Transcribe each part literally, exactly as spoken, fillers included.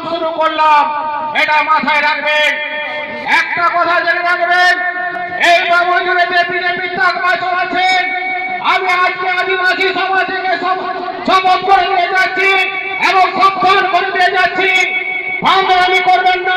শুরু করলাম, এটা মাথায় রাখবেন। একটা কথা জেনে রাখবেন, এই বাবুজুরে যে বিজেপির চাকমা চলাচ্ছেন, আমি আজকে আদিবাসী সমাজ থেকে শপথ করে নিয়ে যাচ্ছি এবং সাবধান করে দিয়ে যাচ্ছি, ভাঙামি করবেন না,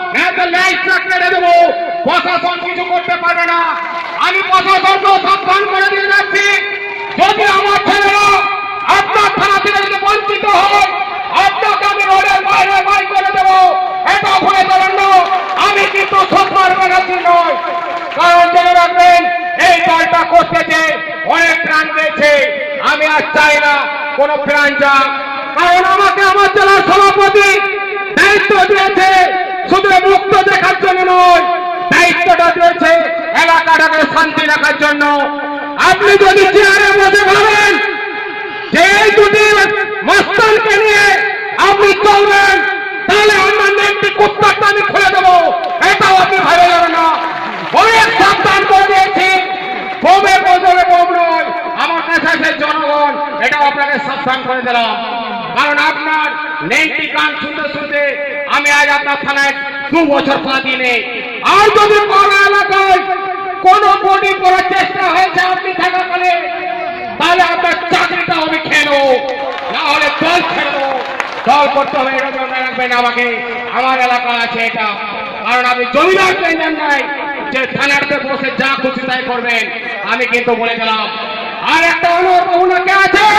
কেটে দেবো, প্রশাসন কিছু করতে পারবে না। আমি প্রশাসনকে সাবধান করে দিয়ে যাচ্ছি, যদি আমার ছেলেরা আপনার থানা থেকে যদি বঞ্চিত হয়, আপনাকে আমি রোডের বাইরে বাই করে দেবো, এটা ভুলে দেবেন না। আমি কিন্তু সরকার ব্যানার্জি নয়, কারণ জেনে রাখবেন এই দলটা করতেছে অনেক প্রাণ পেয়েছে। আমি আর চাই না কোন প্রাণ যাক, কারণ আমাকে আমার জেলার সভাপতি দায়িত্ব দিয়েছে শুধু মুক্ত দেখার জন্য নয়, দায়িত্বটা দিয়েছে এলাকাটাকে শান্তি রাখার জন্য। আপনি যদি চেয়ারে বসে ভাবেন যে এই দুটি মস্তানকে নিয়ে আপনি চলবেন, তাহলে আমার নেমটি কুত্তারটা আমি খুলে দেবো, এটাও আপনি ভাবে যাবেন না। অনেক সাবধান করে দিয়েছি, বোমে বদলে বোম নয়, আমার কাছে আছে জনগণ, এটাও আপনাকে সাবধান করে দিলাম। কারণ আপনার নেমটি গান শুনতে শুনতে আমি আজ আপনার থানায় দু বছর পা দিনে, আর যদি কোনো এলাকায় কোনো বডি করার চেষ্টা হয়েছে আপনি থাকাকালে, তাহলে আপনার চাকরিটা আমি খেয়ে নেবো, না হলে দল ছেড়ে দেবো। দল করতে হবে, এটা মনে রাখবেন। আমাকে আমার এলাকা আছে এটা, কারণ আপনি জমিদার পেয়ে নাই যে থানাতে বসে যা খুশি তাই করবেন, আমি কিন্তু বলে গেলাম। আর একটা অনুরোধ আছেন,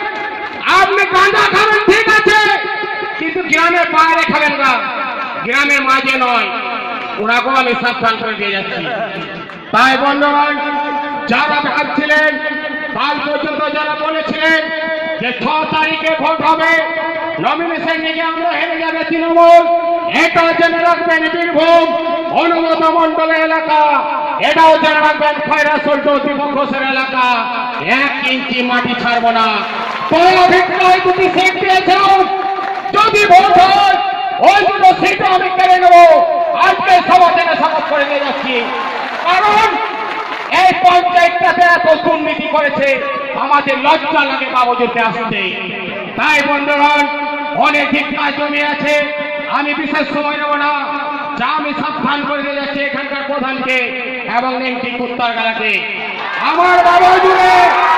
আপনি গাঁজা খাবেন ঠিক আছে, কিন্তু গ্রামের বাইরে খাবেন না, গ্রামের মাঝে নয়, ওনাকেও আমি সাবধান করে দিয়ে যাচ্ছি। তাই বন্ধুগণ, যারা ভাবছিলেন কাল পর্যন্ত যারা বলেছিলেন যে ছ তারিখে ভোট হবে, নমিনেশন নিয়ে আমরা হেরে যাবে তৃণমূল, এটা জেনে রাখবেন বীরভূম অনুমত মন্ডলের এলাকা, এটাও জেনে রাখবেন খয়রাসুল দীপক ঘোষের এলাকা, এক ইঞ্চি মাটি ছাড়ব না। অভিপ্রায় দুটি সিট দিয়েছিলাম, যদি ভোট হয় ওই দুটো সিট আমি কেড়ে নেবো। আজকে সভা থেকে শপথ করে নিয়ে যাচ্ছি, কারণ এই পঞ্চায়েতটাতে এত দুর্নীতি করেছে, আমাদের লজ্জা লাগে বাবুজুরকে আসতে। তাই বন্ধুগণ, অনেক কাজ জমি আছে, আমি বিশেষ সময় নেব না, যা আমি সাবধান করে দিয়ে যাচ্ছি এখানকার প্রধানকে এবং নেমটি কুত্তার গালাকে। আমার বাবুজুরে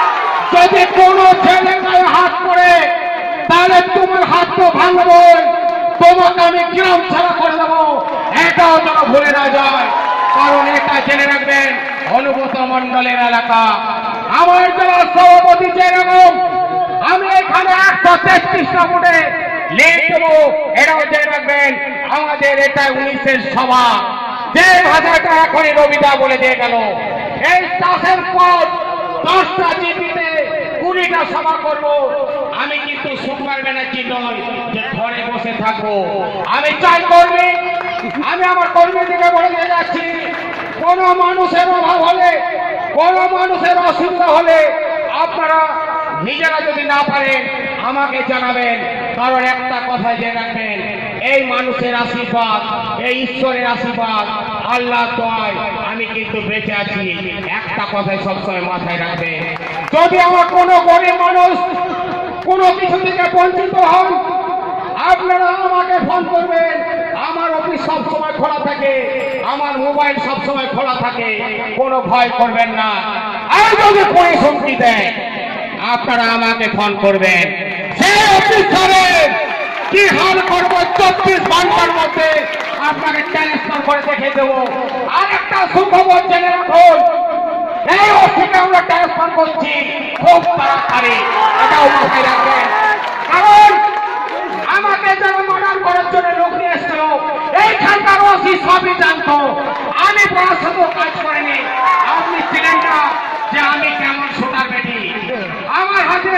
যদি কোনো ছেলে গায়ে হাত পড়ে, তাহলে তোমার হাত তো ভাঙবো, তোমাকে আমি গ্রাম ছাড়া করে দেবো, এটাও যেন ভুলে না যায়। কারণ এটা জেনে রাখবেন অনুগত মন্ডলের এলাকা, আমার জেলার সভাপতি যেরকম আমি এখানে একশো তেত্রিশটা ভোটে লেট দেবো, এটাও জেনে রাখবেন। আমাদের এটা উনিশের সভা, যে ভাষাটা এখনই রবিদা বলে দিয়ে গেল, এই চাষের পর দশটা জিপিতে কুড়িটা সভা করবো। আমি কিন্তু সুকুমার ব্যানার্জি নয় যে ঘরে বসে থাকবো, আমি চাই কর্মী। আমি আমার কর্মীদেরকে বলে দিয়ে যাচ্ছি, কোন মানুষের অভাব হলে, কোন মানুষের অসুবিধা হলে আপনারা নিজেরা যদি না পারেন আমাকে জানাবেন। কারণ একটা কথা জেনে রাখবেন, এই মানুষের আশীর্বাদ, এই ঈশ্বরের আশীর্বাদ, আল্লাহ দোয়ায় আমি কিন্তু বেঁচে আছি। একটা কথাই সবসময় মাথায় রাখবেন, যদি আমার কোনো গরিব মানুষ কোনো কিছু থেকে বঞ্চিত হন, আপনারা আমাকে ফোন করবেন। আমার অফিস সবসময় খোলা থাকে, আমার মোবাইল সবসময় খোলা থাকে, কোনো ভয় করবেন না। আর যদি কোনো হুমকি দেয়, আপনারা আমাকে ফোন করবেন। সেই অফিসারের কি হাল করবো চব্বিশ ঘন্টার মধ্যে আপনাকে ট্রান্সফার করে দেখে দেবো। আর একটা সুখবর জেনে রাখুন, এই অফিসে আমরা ট্রান্সফার করছি খুব তাড়াতাড়ি, এটাও মাথায় রাখবেন। কারণ আমাকে যারা মার্ডার করার জন্য লোক নিয়ে এসছিল, এইখানকার ওসি সবই জানতো, আমি পড়াশোনা কাজ করিনি। আপনি ছিলেন না যে আমি কেমন সোনার বেটি। আমার হাতে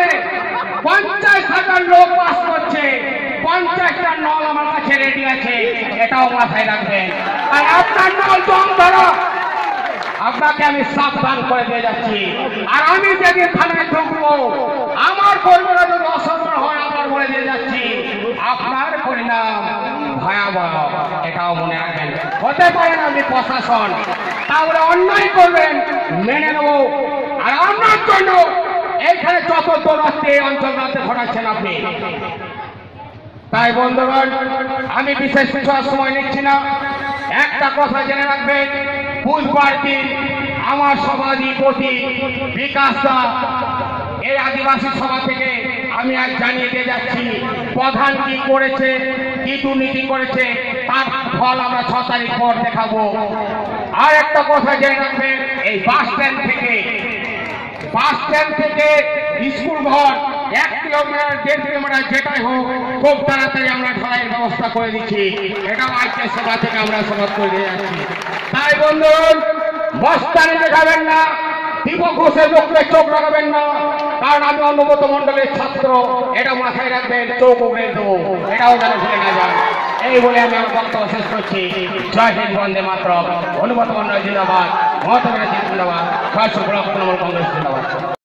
পঞ্চাশ হাজার লোক পাস করছে, পঞ্চাশটা নল আমার কাছে রেডি আছে, এটাও মাথায় রাখবেন। আর আপনার নল জম ধরা, আপনাকে আমি সাবধান করে দিয়ে যাচ্ছি। আর আমি যেদিন থানায় ঢুকবো, আমার কর্মীরা যদি অসম্মান হয়, আমার বলে দিয়ে যাচ্ছি, আপনার পরিণাম ভয়াবহ, এটাও মনে রাখবেন। হতে পারেন আপনি প্রশাসন, তাহলে অন্যায় করবেন, মেনে নেব। আর আপনার জন্য এইখানে যত দৌড়াচ্ছে এই অঞ্চল রাতে ঘটাচ্ছেন আপনি, তাই বন্ধুগণ, আমি বিশেষ কিছু আর সময় নিচ্ছি না। একটা কথা জেনে রাখবেন, বুধবার দিন আমার সভাধিপতি বিকাশ দা এই আদিবাসী সভা থেকে আমি আজ জানিয়ে দিয়ে যাচ্ছি প্রধান কি করেছে, কি দুর্নীতি করেছে, তার ফল আমরা ছ তারিখ পর দেখাবো। আর একটা কথা জেনে রাখবেন, এই বাস স্ট্যান্ড থেকে বাস স্ট্যান্ড থেকে স্কুল ঘর এক কিলোমিটার দেড় কিলোমিটার যেটাই হোক খুব তাড়াতাড়ি আমরা ঢালাইয়ের ব্যবস্থা করে দিচ্ছি। এটাও আজকের সভা থেকে আমরা সমাজ করে দিয়ে যাচ্ছি। তাই বন্ধুগণ, মস্তানি দেখাবেন না, দীপক ঘোষের মুখে চোখ লাগাবেন না, কারণ আমি অনুব্রত মন্ডলের ছাত্র, এটা মাথায় রাখবেন, চোখ উগড়ে দেবো, এটাও যেন ভুলে না যান। এই বলে আমি আমার বক্তব্য শেষ করছি। জয় হিন্দ, বন্দে মাতরম। অনুব্রত মন্ডল জিন্দাবাদ, মমতা ব্যানার্জি জিন্দাবাদ, ছয়শো ব্লক তৃণমূল কংগ্রেস জিন্দাবাদ।